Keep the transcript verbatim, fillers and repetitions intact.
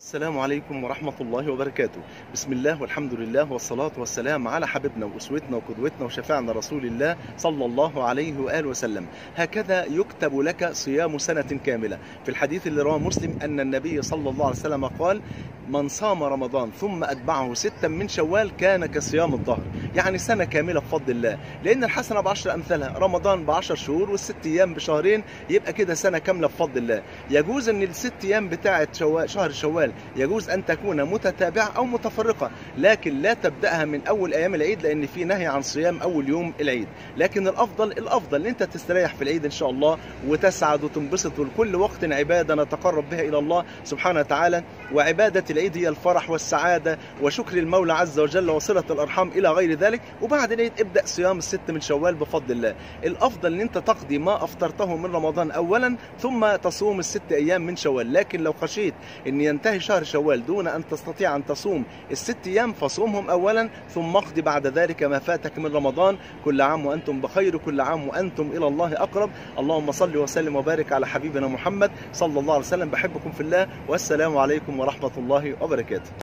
السلام عليكم ورحمة الله وبركاته. بسم الله والحمد لله والصلاة والسلام على حبيبنا وأسوتنا وقدوتنا وشفاعنا رسول الله صلى الله عليه وآله وسلم. هكذا يكتب لك صيام سنة كاملة. في الحديث اللي رواه مسلم أن النبي صلى الله عليه وسلم قال: من صام رمضان ثم أتبعه ستا من شوال كان كصيام الدهر، يعني سنة كاملة بفضل الله، لأن الحسنة بعشر أمثالها، رمضان بعشر شهور والست أيام بشهرين، يبقى كده سنة كاملة بفضل الله. يجوز أن الست أيام بتاعة شوال شهر شوال يجوز أن تكون متتابعة أو متفرقة، لكن لا تبدأها من أول أيام العيد، لأن في نهي عن صيام أول يوم العيد. لكن الأفضل الأفضل أن أنت تستريح في العيد إن شاء الله وتسعد وتنبسط، ولكل وقت عبادة نتقرب بها إلى الله سبحانه وتعالى. وعبادة العيد هي الفرح والسعادة وشكر المولى عز وجل وصلة الأرحام إلى غير ذلك. وبعد العيد ابدأ صيام الست من شوال بفضل الله. الأفضل أن أنت تقضي ما أفطرته من رمضان أولا ثم تصوم الست أيام من شوال. لكن لو خشيت أن ينتهي شهر شوال دون أن تستطيع أن تصوم الست أيام فصومهم أولا ثم اقضي بعد ذلك ما فاتك من رمضان. كل عام وأنتم بخير، كل عام وأنتم إلى الله أقرب. اللهم صل وسلم وبارك على حبيبنا محمد صلى الله عليه وسلم. بحبكم في الله، والسلام عليكم ورحمة الله وبركاته.